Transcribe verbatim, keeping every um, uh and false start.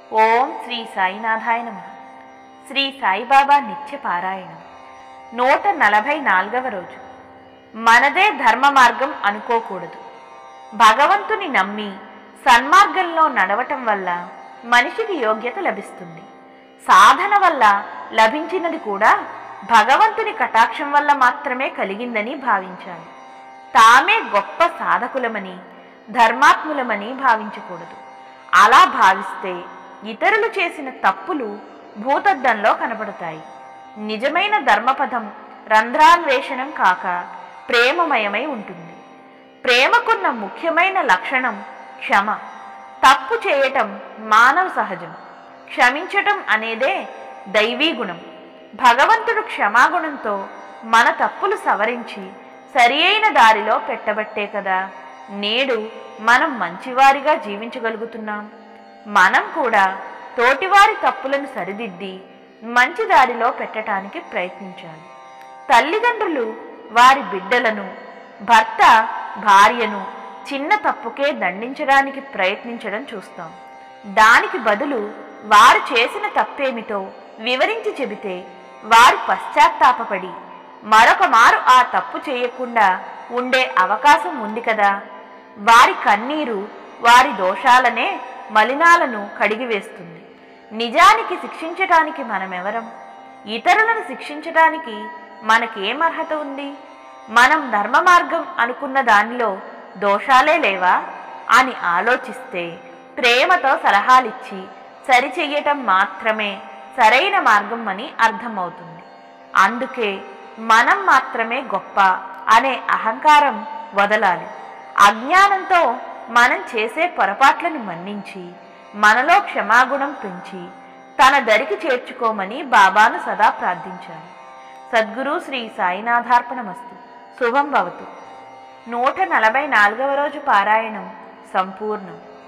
ఓం శ్రీ సాయినాథాయ నమః. శ్రీ సాయిబాబా నిత్య పారాయణం నూట నలభై నాలుగవ రోజు. మనదే ధర్మ మార్గం అనుకోకూడదు. భగవంతుని నమ్మి సన్మార్గంలో నడవటం వల్ల మనిషికి యోగ్యత లభిస్తుంది. సాధన వల్ల లభించినది కూడా భగవంతుని కటాక్షం వల్ల మాత్రమే కలిగిందని భావించాలి. తామే గొప్ప సాధకులమని ధర్మాత్ములమని భావించకూడదు. అలా భావిస్తే ఇతరులు చేసిన తప్పులు భూతద్దంలో కనబడతాయి. నిజమైన ధర్మపదం రంధ్రాన్వేషణం కాక ప్రేమమయమై ఉంటుంది. ప్రేమకున్న ముఖ్యమైన లక్షణం క్షమ. తప్పు చేయటం మానవ సహజం. క్షమించటం అనేదే దైవీ గుణం. భగవంతుడు క్షమాగుణంతో మన తప్పులు సవరించి సరి అయిన దారిలో పెట్టబట్టే కదా నేడు మనం మంచివారిగా జీవించగలుగుతున్నాం. మనం కూడా తోటివారి తప్పులను సరిదిద్ది మంచి దారిలో పెట్టడానికి ప్రయత్నించాలి. తల్లిదండ్రులు వారి బిడ్డలను, భర్త భార్యను చిన్న తప్పుకే దండించడానికి ప్రయత్నించడం చూస్తాం. దానికి బదులు వారు చేసిన తప్పేమిటో వివరించి చెబితే వారు పశ్చాత్తాపపడి మరొక మారు ఆ తప్పు చేయకుండా ఉండే అవకాశం ఉంది కదా. వారి కన్నీరు వారి దోషాలనే మలినాలను కడిగివేస్తుంది. నిజానికి శిక్షించటానికి మనమెవరం? ఇతరులను శిక్షించటానికి మనకేం అర్హత ఉంది? మనం ధర్మ మార్గం అనుకున్న దానిలో దోషాలే లేవా అని ఆలోచిస్తే ప్రేమతో సలహాలిచ్చి సరిచెయ్యటం మాత్రమే సరైన మార్గం అని అర్థమవుతుంది. అందుకే మనం మాత్రమే గొప్ప అనే అహంకారం వదలాలి. అజ్ఞానంతో మనం చేసే పొరపాట్లను మన్నించి మనలో క్షమాగుణం పెంచి తన దరికి చేర్చుకోమని బాబాను సదా ప్రార్థించాలి. సద్గురు శ్రీ సాయినాథార్పణమస్తు. శుభం భవతు. నూట నలభై నాలుగవ రోజు పారాయణం సంపూర్ణం.